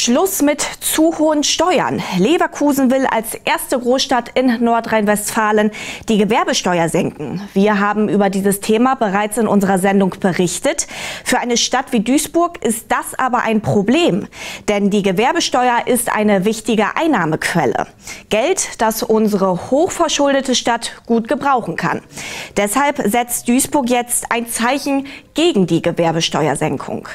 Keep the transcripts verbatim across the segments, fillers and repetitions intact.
Schluss mit zu hohen Steuern. Leverkusen will als erste Großstadt in Nordrhein-Westfalen die Gewerbesteuer senken. Wir haben über dieses Thema bereits in unserer Sendung berichtet. Für eine Stadt wie Duisburg ist das aber ein Problem, denn die Gewerbesteuer ist eine wichtige Einnahmequelle. Geld, das unsere hochverschuldete Stadt gut gebrauchen kann. Deshalb setzt Duisburg jetzt ein Zeichen gegen die Gewerbesteuersenkung.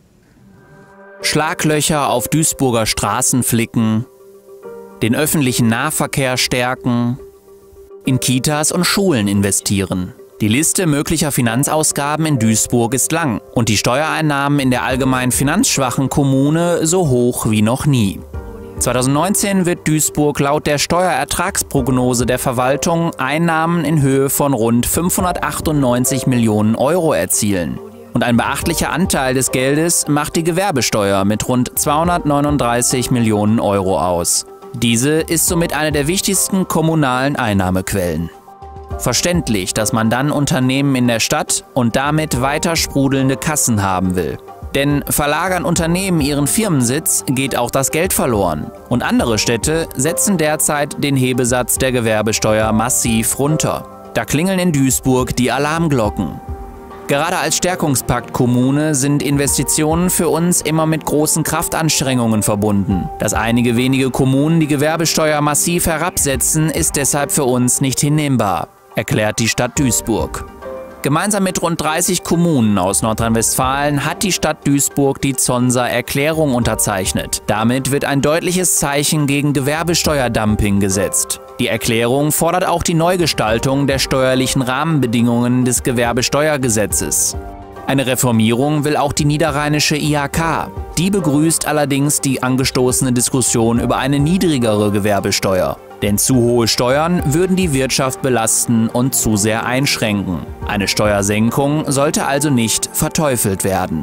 Schlaglöcher auf Duisburger Straßen flicken, den öffentlichen Nahverkehr stärken, in Kitas und Schulen investieren. Die Liste möglicher Finanzausgaben in Duisburg ist lang und die Steuereinnahmen in der allgemein finanzschwachen Kommune so hoch wie noch nie. zweitausendneunzehn wird Duisburg laut der Steuerertragsprognose der Verwaltung Einnahmen in Höhe von rund fünfhundertachtundneunzig Millionen Euro erzielen. Und ein beachtlicher Anteil des Geldes macht die Gewerbesteuer mit rund zweihundertneununddreißig Millionen Euro aus. Diese ist somit eine der wichtigsten kommunalen Einnahmequellen. Verständlich, dass man dann Unternehmen in der Stadt und damit weiter sprudelnde Kassen haben will. Denn verlagern Unternehmen ihren Firmensitz, geht auch das Geld verloren. Und andere Städte setzen derzeit den Hebesatz der Gewerbesteuer massiv runter. Da klingeln in Duisburg die Alarmglocken. Gerade als Stärkungspakt-Kommune sind Investitionen für uns immer mit großen Kraftanstrengungen verbunden. Dass einige wenige Kommunen die Gewerbesteuer massiv herabsetzen, ist deshalb für uns nicht hinnehmbar, erklärt die Stadt Duisburg. Gemeinsam mit rund dreißig Kommunen aus Nordrhein-Westfalen hat die Stadt Duisburg die Zonser Erklärung unterzeichnet. Damit wird ein deutliches Zeichen gegen Gewerbesteuerdumping gesetzt. Die Erklärung fordert auch die Neugestaltung der steuerlichen Rahmenbedingungen des Gewerbesteuergesetzes. Eine Reformierung will auch die niederrheinische I H K. Die begrüßt allerdings die angestoßene Diskussion über eine niedrigere Gewerbesteuer. Denn zu hohe Steuern würden die Wirtschaft belasten und zu sehr einschränken. Eine Steuersenkung sollte also nicht verteufelt werden.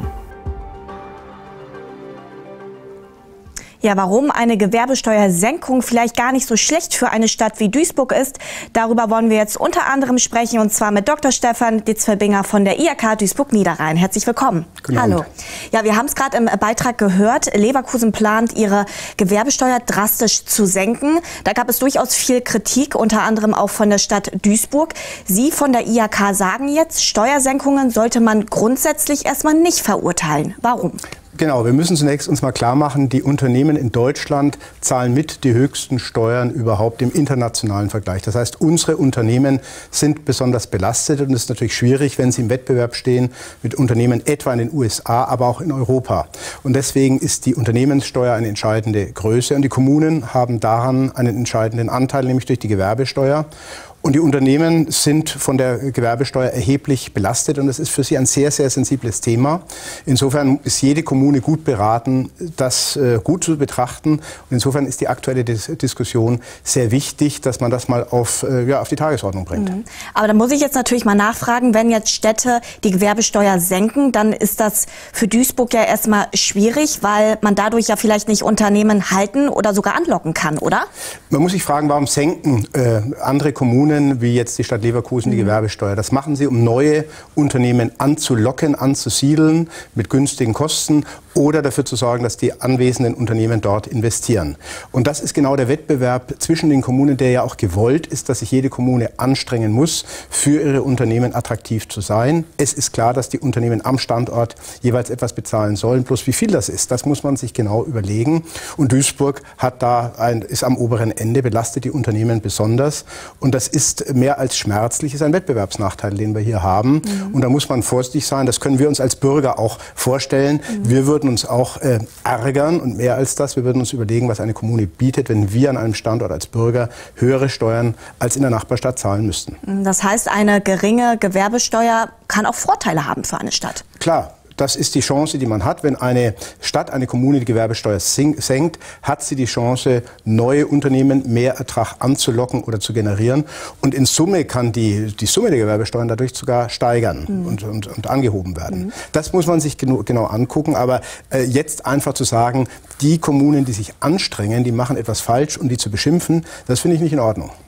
Ja, warum eine Gewerbesteuersenkung vielleicht gar nicht so schlecht für eine Stadt wie Duisburg ist, darüber wollen wir jetzt unter anderem sprechen, und zwar mit Doktor Stefan Ditzfelbinger von der I H K Duisburg-Niederrhein. Herzlich willkommen. Guten Hallo. Abend. Ja, wir haben es gerade im Beitrag gehört. Leverkusen plant, ihre Gewerbesteuer drastisch zu senken. Da gab es durchaus viel Kritik, unter anderem auch von der Stadt Duisburg. Sie von der I H K sagen jetzt, Steuersenkungen sollte man grundsätzlich erstmal nicht verurteilen. Warum? Genau, wir müssen zunächst uns mal klar machen, die Unternehmen in Deutschland zahlen mit die höchsten Steuern überhaupt im internationalen Vergleich. Das heißt, unsere Unternehmen sind besonders belastet und es ist natürlich schwierig, wenn sie im Wettbewerb stehen mit Unternehmen etwa in den U S A, aber auch in Europa. Und deswegen ist die Unternehmenssteuer eine entscheidende Größe und die Kommunen haben daran einen entscheidenden Anteil, nämlich durch die Gewerbesteuer. Und die Unternehmen sind von der Gewerbesteuer erheblich belastet und das ist für sie ein sehr, sehr sensibles Thema. Insofern ist jede Kommune gut beraten, das äh, gut zu betrachten. Und insofern ist die aktuelle Dis Diskussion sehr wichtig, dass man das mal auf, äh, ja, auf die Tagesordnung bringt. Mhm. Aber da muss ich jetzt natürlich mal nachfragen, wenn jetzt Städte die Gewerbesteuer senken, dann ist das für Duisburg ja erstmal schwierig, weil man dadurch ja vielleicht nicht Unternehmen halten oder sogar anlocken kann, oder? Man muss sich fragen, warum senken äh, andere Kommunen wie jetzt die Stadt Leverkusen die Gewerbesteuer. Das machen sie, um neue Unternehmen anzulocken, anzusiedeln mit günstigen Kosten oder dafür zu sorgen, dass die anwesenden Unternehmen dort investieren. Und das ist genau der Wettbewerb zwischen den Kommunen, der ja auch gewollt ist, dass sich jede Kommune anstrengen muss, für ihre Unternehmen attraktiv zu sein. Es ist klar, dass die Unternehmen am Standort jeweils etwas bezahlen sollen. Bloß wie viel das ist, das muss man sich genau überlegen. Und Duisburg hat da ein, ist am oberen Ende, belastet die Unternehmen besonders. Und das ist mehr als schmerzlich, ist ein Wettbewerbsnachteil, den wir hier haben. Mhm. Und da muss man vorsichtig sein. Das können wir uns als Bürger auch vorstellen. Mhm. Wir würden uns auch äh, ärgern und mehr als das. Wir würden uns überlegen, was eine Kommune bietet, wenn wir an einem Standort als Bürger höhere Steuern als in der Nachbarstadt zahlen müssten. Das heißt, eine geringe Gewerbesteuer kann auch Vorteile haben für eine Stadt. Klar. Das ist die Chance, die man hat. Wenn eine Stadt, eine Kommune die Gewerbesteuer senkt, hat sie die Chance, neue Unternehmen mehr Ertrag anzulocken oder zu generieren. Und in Summe kann die, die Summe der Gewerbesteuern dadurch sogar steigern mhm. und, und, und angehoben werden. Mhm. Das muss man sich genau, genau angucken. Aber äh, jetzt einfach zu sagen, die Kommunen, die sich anstrengen, die machen etwas falsch und die zu beschimpfen, das finde ich nicht in Ordnung.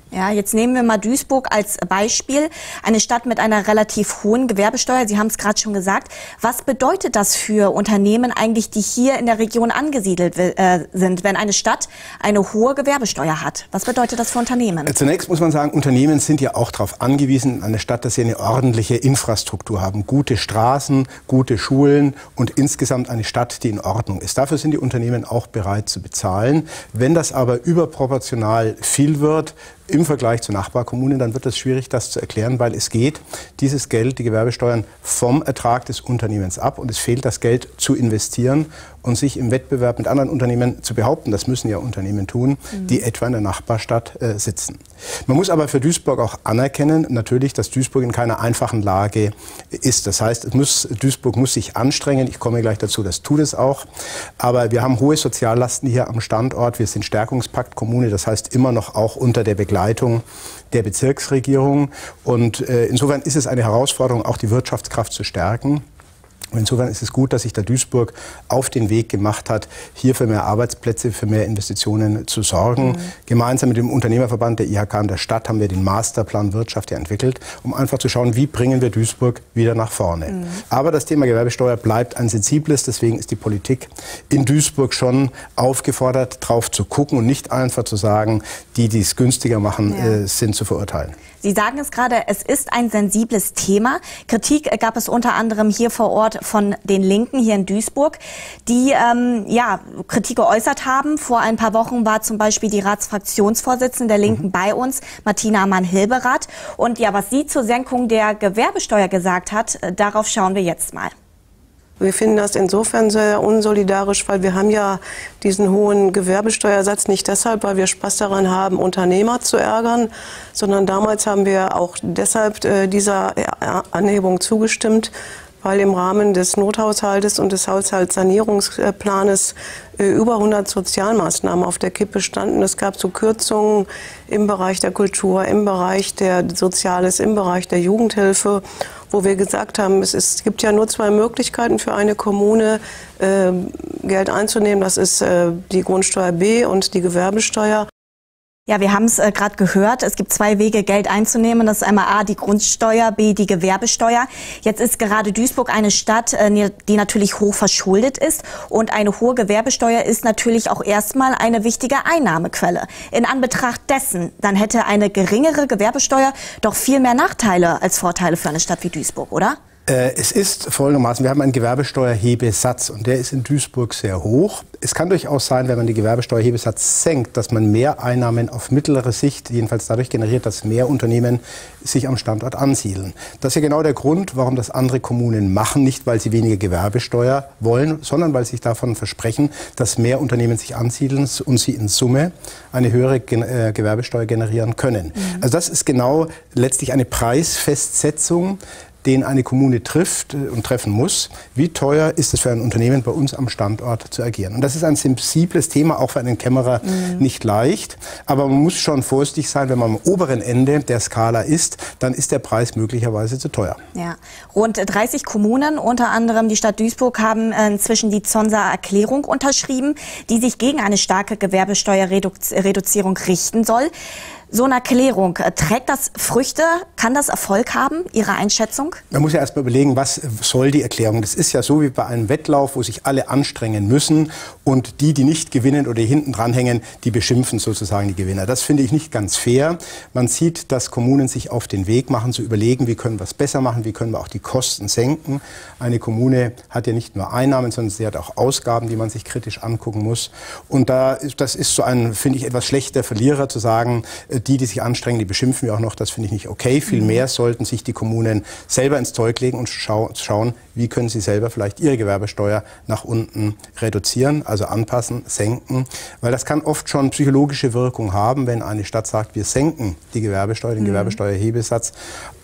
Ja, jetzt nehmen wir mal Duisburg als Beispiel. Eine Stadt mit einer relativ hohen Gewerbesteuer. Sie haben es gerade schon gesagt. Was bedeutet das für Unternehmen eigentlich, die hier in der Region angesiedelt äh, sind, wenn eine Stadt eine hohe Gewerbesteuer hat? Was bedeutet das für Unternehmen? Zunächst muss man sagen, Unternehmen sind ja auch darauf angewiesen, in einer Stadt, dass sie eine ordentliche Infrastruktur haben. Gute Straßen, gute Schulen und insgesamt eine Stadt, die in Ordnung ist. Dafür sind die Unternehmen auch bereit zu bezahlen. Wenn das aber überproportional viel wird, im Vergleich zu Nachbarkommunen, dann wird es schwierig, das zu erklären, weil es geht dieses Geld, die Gewerbesteuern, vom Ertrag des Unternehmens ab und es fehlt das Geld zu investieren und sich im Wettbewerb mit anderen Unternehmen zu behaupten. Das müssen ja Unternehmen tun, die etwa in der Nachbarstadt äh, sitzen. Man muss aber für Duisburg auch anerkennen, natürlich, dass Duisburg in keiner einfachen Lage ist. Das heißt, es muss, Duisburg muss sich anstrengen. Ich komme gleich dazu, das tut es auch. Aber wir haben hohe Soziallasten hier am Standort. Wir sind Stärkungspakt-Kommune, das heißt immer noch auch unter der Begleitung der Bezirksregierung. Und äh, insofern ist es eine Herausforderung, auch die Wirtschaftskraft zu stärken. Und insofern ist es gut, dass sich der Duisburg auf den Weg gemacht hat, hier für mehr Arbeitsplätze, für mehr Investitionen zu sorgen. Mhm. Gemeinsam mit dem Unternehmerverband der I H K und der Stadt haben wir den Masterplan Wirtschaft ja entwickelt, um einfach zu schauen, wie bringen wir Duisburg wieder nach vorne. Mhm. Aber das Thema Gewerbesteuer bleibt ein sensibles, deswegen ist die Politik in Duisburg schon aufgefordert, drauf zu gucken und nicht einfach zu sagen, die, die es günstiger machen, ja. äh, sind zu verurteilen. Sie sagen es gerade, es ist ein sensibles Thema. Kritik gab es unter anderem hier vor Ort von den Linken hier in Duisburg, die ähm, ja, Kritik geäußert haben. Vor ein paar Wochen war zum Beispiel die Ratsfraktionsvorsitzende der Linken mhm. bei uns, Martina Ammann-Hilberath. Und ja, was sie zur Senkung der Gewerbesteuer gesagt hat, darauf schauen wir jetzt mal. Wir finden das insofern sehr unsolidarisch, weil wir haben ja diesen hohen Gewerbesteuersatz nicht deshalb, weil wir Spaß daran haben, Unternehmer zu ärgern, sondern damals haben wir auch deshalb äh, dieser Anhebung zugestimmt, weil im Rahmen des Nothaushaltes und des Haushaltssanierungsplanes äh, über hundert Sozialmaßnahmen auf der Kippe standen. Es gab so Kürzungen im Bereich der Kultur, im Bereich der Soziales, im Bereich der Jugendhilfe, wo wir gesagt haben, es, ist, es gibt ja nur zwei Möglichkeiten für eine Kommune, äh, Geld einzunehmen. Das ist äh, die Grundsteuer B und die Gewerbesteuer. Ja, wir haben es äh, gerade gehört. Es gibt zwei Wege, Geld einzunehmen. Das ist einmal A, die Grundsteuer, B, die Gewerbesteuer. Jetzt ist gerade Duisburg eine Stadt, äh, die natürlich hoch verschuldet ist. Und eine hohe Gewerbesteuer ist natürlich auch erstmal eine wichtige Einnahmequelle. In Anbetracht dessen, dann hätte eine geringere Gewerbesteuer doch viel mehr Nachteile als Vorteile für eine Stadt wie Duisburg, oder? Es ist folgendermaßen, wir haben einen Gewerbesteuerhebesatz und der ist in Duisburg sehr hoch. Es kann durchaus sein, wenn man den Gewerbesteuerhebesatz senkt, dass man mehr Einnahmen auf mittlere Sicht, jedenfalls dadurch generiert, dass mehr Unternehmen sich am Standort ansiedeln. Das ist ja genau der Grund, warum das andere Kommunen machen, nicht weil sie weniger Gewerbesteuer wollen, sondern weil sie sich davon versprechen, dass mehr Unternehmen sich ansiedeln und sie in Summe eine höhere Gewerbesteuer generieren können. Mhm. Also das ist genau letztlich eine Preisfestsetzung, den eine Kommune trifft und treffen muss. Wie teuer ist es für ein Unternehmen bei uns am Standort zu agieren? Und das ist ein sensibles Thema, auch für einen Kämmerer mhm. nicht leicht. Aber man muss schon vorsichtig sein, wenn man am oberen Ende der Skala ist, dann ist der Preis möglicherweise zu teuer. Ja. Rund dreißig Kommunen, unter anderem die Stadt Duisburg, haben inzwischen die Zonser Erklärung unterschrieben, die sich gegen eine starke Gewerbesteuerreduzierung richten soll. So eine Erklärung, trägt das Früchte? Kann das Erfolg haben, Ihre Einschätzung? Man muss ja erst mal überlegen, was soll die Erklärung? Das ist ja so wie bei einem Wettlauf, wo sich alle anstrengen müssen und die, die nicht gewinnen oder hinten dranhängen, die beschimpfen sozusagen die Gewinner. Das finde ich nicht ganz fair. Man sieht, dass Kommunen sich auf den Weg machen, zu überlegen, wie können wir es besser machen, wie können wir auch die Kosten senken. Eine Kommune hat ja nicht nur Einnahmen, sondern sie hat auch Ausgaben, die man sich kritisch angucken muss. Und da, das ist so ein, finde ich, etwas schlechter Verlierer zu sagen, die, die sich anstrengen, die beschimpfen wir auch noch, das finde ich nicht okay. Vielmehr sollten sich die Kommunen selber ins Zeug legen und schau schauen, wie können sie selber vielleicht ihre Gewerbesteuer nach unten reduzieren, also anpassen, senken. Weil das kann oft schon psychologische Wirkung haben, wenn eine Stadt sagt, wir senken die Gewerbesteuer, den mhm. Gewerbesteuerhebesatz.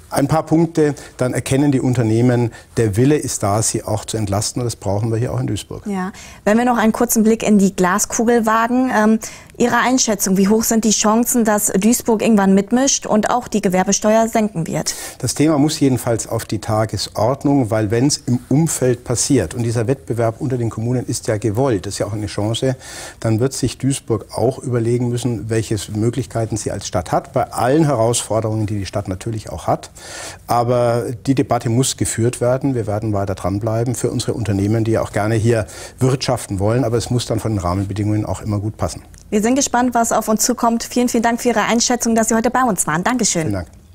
ein paar Punkte, dann erkennen die Unternehmen, der Wille ist da, sie auch zu entlasten. Und das brauchen wir hier auch in Duisburg. Ja. Wenn wir noch einen kurzen Blick in die Glaskugel wagen, ähm, Ihre Einschätzung, wie hoch sind die Chancen, dass Duisburg irgendwann mitmischt und auch die Gewerbesteuer senken wird? Das Thema muss jedenfalls auf die Tagesordnung, weil wenn es im Umfeld passiert, und dieser Wettbewerb unter den Kommunen ist ja gewollt, das ist ja auch eine Chance, dann wird sich Duisburg auch überlegen müssen, welche Möglichkeiten sie als Stadt hat, bei allen Herausforderungen, die die Stadt natürlich auch hat. Aber die Debatte muss geführt werden. Wir werden weiter dranbleiben für unsere Unternehmen, die ja auch gerne hier wirtschaften wollen. Aber es muss dann von den Rahmenbedingungen auch immer gut passen. Wir sind gespannt, was auf uns zukommt. Vielen, vielen Dank für Ihre Einschätzung, dass Sie heute bei uns waren. Dankeschön. Vielen Dank.